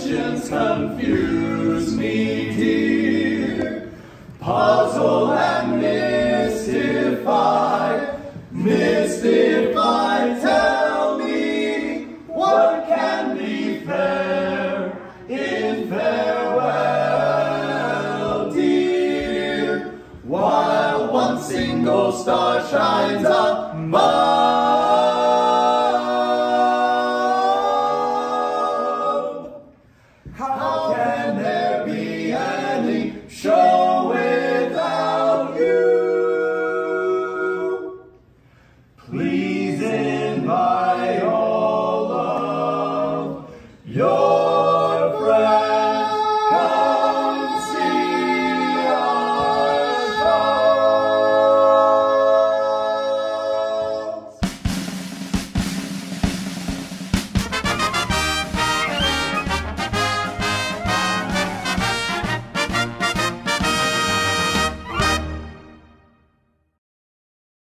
questions confuse me, dear. Puzzle and mystify, tell me what can be fair in farewell, dear. While one single star shines up